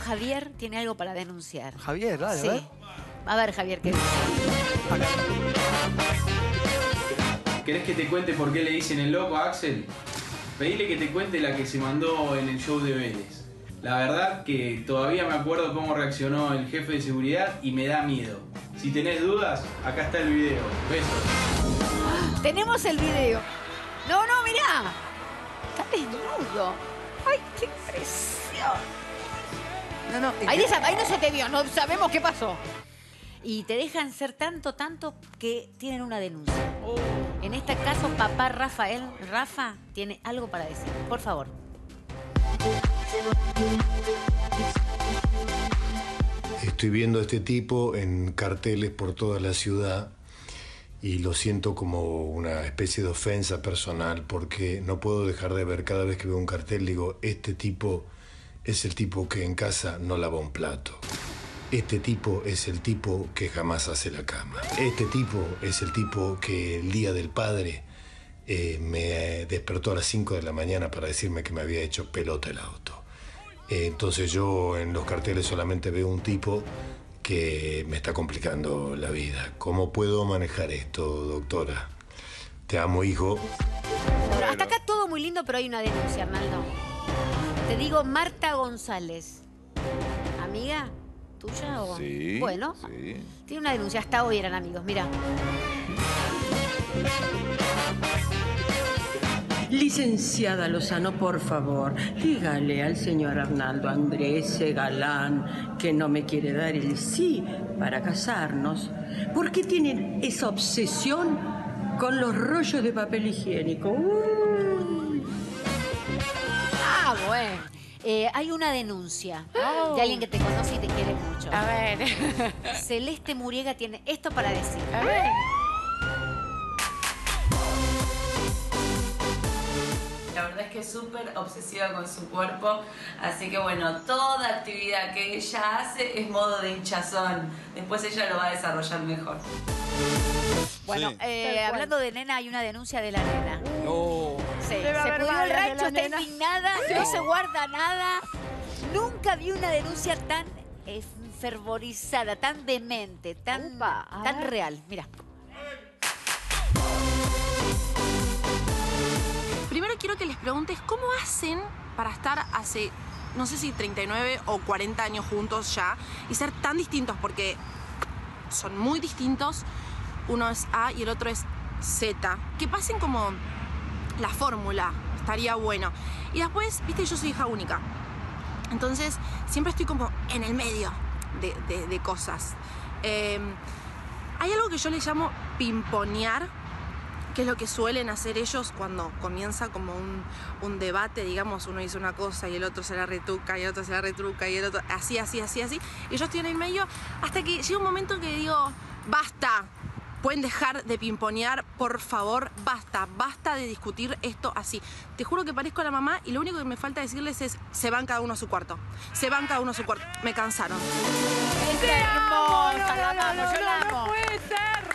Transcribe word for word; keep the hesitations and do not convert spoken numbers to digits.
Javier tiene algo para denunciar. Javier, dale, sí. a ver. A ver, Javier, ¿qué dice? ¿Querés que te cuente por qué le dicen el loco a Axel? Pedile que te cuente la que se mandó en el show de Vélez. La verdad que todavía me acuerdo cómo reaccionó el jefe de seguridad y me da miedo. Si tenés dudas, acá está el video. Besos. Tenemos el video. No, no, mirá. Está desnudo. ¡Ay, qué impresión! No, no. Ahí, esa, ahí no se te vio, no sabemos qué pasó. Y te dejan ser tanto, tanto que tienen una denuncia. Oh. En este caso, papá Rafael, Rafa, tiene algo para decir. Por favor. Estoy viendo a este tipo en carteles por toda la ciudad y lo siento como una especie de ofensa personal porque no puedo dejar de ver cada vez que veo un cartel, digo, este tipo es el tipo que en casa no lava un plato. Este tipo es el tipo que jamás hace la cama. Este tipo es el tipo que el día del padre eh, me despertó a las cinco de la mañana para decirme que me había hecho pelota el auto. Eh, entonces yo en los carteles solamente veo un tipo que me está complicando la vida. ¿Cómo puedo manejar esto, doctora? Te amo, hijo. Bueno, hasta acá todo muy lindo, pero hay una denuncia, Arnaldo. Te digo, Marta González. ¿Amiga tuya o...? Sí, bueno, sí. Tiene una denuncia. Hasta hoy eran amigos, mira. Licenciada Lozano, por favor, dígale al señor Arnaldo Andrés, ese galán, que no me quiere dar el sí para casarnos. ¿Por qué tienen esa obsesión con los rollos de papel higiénico? Uy. Ah, bueno. Eh, hay una denuncia oh. de alguien que te conoce y te quiere mucho. A ver. Celeste Muriega tiene esto para decir. A ver. La verdad es que es súper obsesiva con su cuerpo, así que bueno, toda actividad que ella hace es modo de hinchazón. Después ella lo va a desarrollar mejor. Bueno, Sí. eh, hablando de nena, hay una denuncia de la nena. No. Sí, Debe se haber pudrió el varias de rancho, la está nena. indignada, no se guarda nada. Nunca vi una denuncia tan eh, fervorizada, tan demente, tan, Upa, a tan ver. real. Mira. Primero quiero que les preguntes cómo hacen para estar hace, no sé si treinta y nueve o cuarenta años juntos ya y ser tan distintos, porque son muy distintos. Uno es A y el otro es Z. Que pasen como la fórmula, estaría bueno. Y después, viste, yo soy hija única. Entonces, siempre estoy como en el medio de, de, de cosas. Eh, hay algo que yo le llamo pimponear, que es lo que suelen hacer ellos cuando comienza como un, un debate, digamos, uno dice una cosa y el otro se la retruca y el otro se la retruca y el otro así, así, así, así. Y yo estoy en el medio hasta que llega un momento que digo, basta. Pueden dejar de pimponear, por favor, basta, basta de discutir esto así. Te juro que parezco a la mamá y lo único que me falta decirles es, se van cada uno a su cuarto. Se van cada uno a su cuarto. Me cansaron. Es hermosa, la No, no, amo, no, yo la no, amo. no puede ser.